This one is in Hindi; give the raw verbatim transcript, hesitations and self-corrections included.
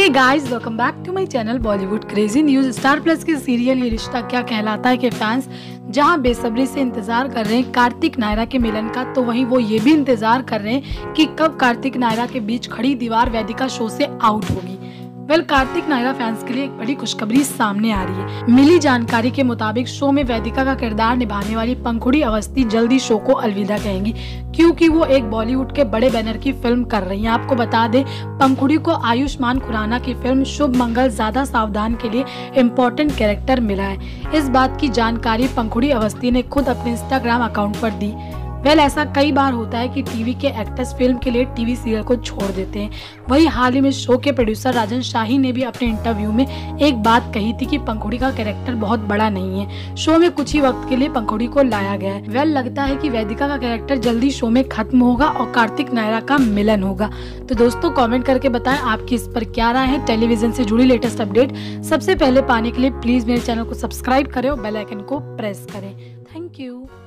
Hey guys, welcome back to my channel Bollywood crazy news. Star Plus के सीरियल ये रिश्ता क्या कहलाता है के फैंस जहां बेसब्री से इंतजार कर रहे हैं कार्तिक नायरा के मिलन का, तो वहीं वो ये भी इंतजार कर रहे हैं कि कब कार्तिक नायरा के बीच खड़ी दीवार वेदिका शो से आउट होगी। वेल कार्तिक नायरा फैंस के लिए एक बड़ी खुशखबरी सामने आ रही है। मिली जानकारी के मुताबिक शो में वेदिका का किरदार निभाने वाली पंखुड़ी अवस्थी जल्दी शो को अलविदा कहेंगी, क्योंकि वो एक बॉलीवुड के बड़े बैनर की फिल्म कर रही हैं। आपको बता दें, पंखुड़ी को आयुष्मान खुराना की फिल्म शुभ मंगल ज्यादा सावधान के लिए इम्पोर्टेंट कैरेक्टर मिला है। इस बात की जानकारी पंखुड़ी अवस्थी ने खुद अपने इंस्टाग्राम अकाउंट पर दी। वेल ऐसा कई बार होता है कि टीवी के एक्टर्स फिल्म के लिए टीवी सीरियल को छोड़ देते हैं। वहीं हाल ही में शो के प्रोड्यूसर राजन शाही ने भी अपने इंटरव्यू में एक बात कही थी कि पंखुड़ी का कैरेक्टर बहुत बड़ा नहीं है, शो में कुछ ही वक्त के लिए पंखुड़ी को लाया गया है। वेल लगता है कि वेदिका का कैरेक्टर जल्दी शो में खत्म होगा और कार्तिक नायरा का मिलन होगा। तो दोस्तों कॉमेंट करके बताएं आपकी इस पर क्या राय है। टेलीविजन से जुड़ी लेटेस्ट अपडेट सबसे पहले पाने के लिए प्लीज मेरे चैनल को सब्सक्राइब करें और बेल आइकन को प्रेस करें। Thank you.